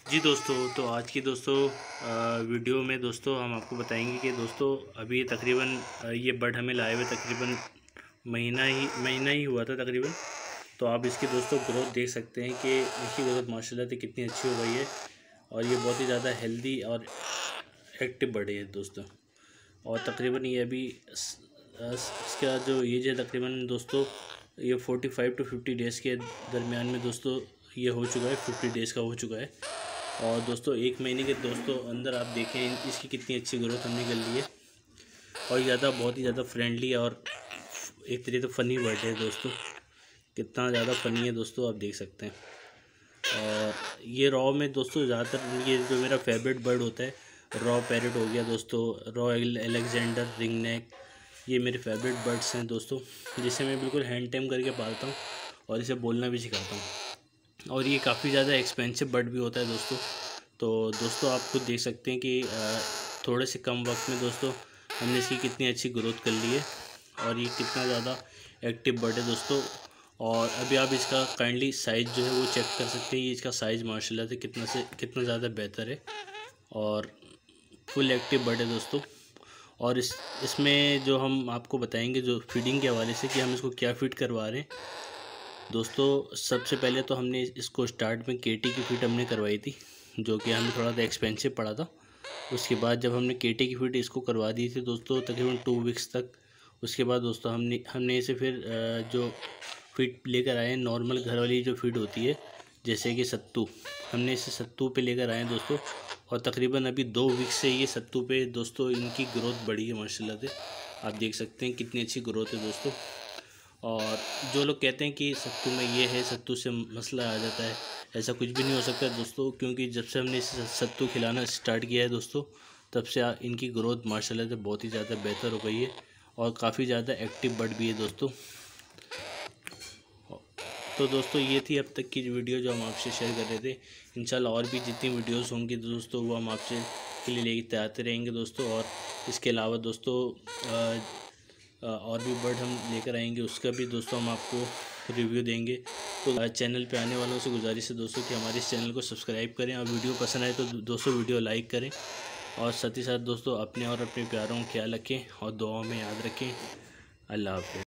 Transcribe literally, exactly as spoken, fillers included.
जी दोस्तों, तो आज की दोस्तों अ, वीडियो में दोस्तों हम आपको बताएंगे कि दोस्तों अभी तकरीबन अ, ये बर्ड हमें लाए हुए तकरीबन महीना ही महीना ही हुआ था तकरीबन। तो आप इसकी दोस्तों ग्रोथ देख सकते हैं कि इसकी ग्रोथ माशाल्लाह से कितनी अच्छी हो गई है और ये बहुत ही ज़्यादा हेल्दी और एक्टिव बर्ड है दोस्तों। और तकरीबन ये अभी स- अ, इसका जो एज है तकरीबन दोस्तों ये forty five to fifty days के दरमियान में दोस्तों ये हो चुका है, फिफ्टी डेज़ का हो चुका है। और दोस्तों एक महीने के दोस्तों अंदर आप देखें इसकी कितनी अच्छी ग्रोथ हमने कर ली है और ज़्यादा बहुत ही ज़्यादा फ्रेंडली और एक तरीके से फ़नी बर्ड है दोस्तों। कितना ज़्यादा फ़नी है दोस्तों, आप देख सकते हैं। और ये रॉ में दोस्तों ज़्यादातर ये जो मेरा फेवरेट बर्ड होता है रॉ पैरेट हो गया दोस्तों, रॉ एलेक्जेंडर रिंग नेक, ये मेरे फेवरेट बर्ड्स हैं दोस्तों, जिसे मैं बिल्कुल हैंड टेम करके पालता हूँ और इसे बोलना भी सिखाता हूँ। और ये काफ़ी ज़्यादा एक्सपेंसिव बर्ड भी होता है दोस्तों। तो दोस्तों आप खुद देख सकते हैं कि थोड़े से कम वक्त में दोस्तों हमने इसकी कितनी अच्छी ग्रोथ कर ली है और ये कितना ज़्यादा एक्टिव बर्ड है दोस्तों। और अभी आप इसका काइंडली साइज़ जो है वो चेक कर सकते हैं। ये इसका साइज़ माशाल्लाह से कितना से कितना ज़्यादा बेहतर है और फुल एक्टिव बर्ड है दोस्तों। और इस इसमें जो हम आपको बताएंगे जो फीडिंग के हवाले से कि हम इसको क्या फीड करवा रहे हैं दोस्तों। सबसे पहले तो हमने इसको स्टार्ट में केटी की फीड हमने करवाई थी, जो कि हमें थोड़ा सा एक्सपेंसिव पड़ा था। उसके बाद जब हमने केटी की फीड इसको करवा दी थी दोस्तों तकरीबन टू वीक्स तक, उसके बाद दोस्तों हमने हमने इसे फिर जो फीड लेकर आए नॉर्मल घर वाली जो फीड होती है जैसे कि सत्तू, हमने इसे सत्तू पे लेकर आए दोस्तों। और तकरीबन अभी दो वीक से ये सत्तू पे दोस्तों इनकी ग्रोथ बढ़ी है माशाल्लाह से। आप देख सकते हैं कितनी अच्छी ग्रोथ है दोस्तों। और जो लोग कहते हैं कि सत्तू में ये है, सत्तू से मसला आ जाता है, ऐसा कुछ भी नहीं हो सकता दोस्तों, क्योंकि जब से हमने इसे सत्तू खिलाना स्टार्ट किया है दोस्तों तब से इनकी ग्रोथ माशाल्लाह से बहुत ही ज़्यादा बेहतर हो गई है और काफ़ी ज़्यादा एक्टिव बर्ड भी है दोस्तों। तो दोस्तों ये थी अब तक की वीडियो जो हम आपसे शेयर कर रहे थे। इंशाल्लाह और भी जितनी वीडियोस होंगी दोस्तों वो हम आपसे के लिए लेके आते रहेंगे दोस्तों। और इसके अलावा दोस्तों आ, और भी बर्ड हम लेकर आएंगे, उसका भी दोस्तों हम आपको रिव्यू देंगे। तो चैनल पे आने वालों से गुजारिश है दोस्तों कि हमारे इस चैनल को सब्सक्राइब करें और वीडियो पसंद आए तो दोस्तों वीडियो लाइक करें। और साथ ही साथ दोस्तों अपने और अपने प्यारों का ख्याल रखें और दुआओं में याद रखें। अल्लाह हाफ़िज़।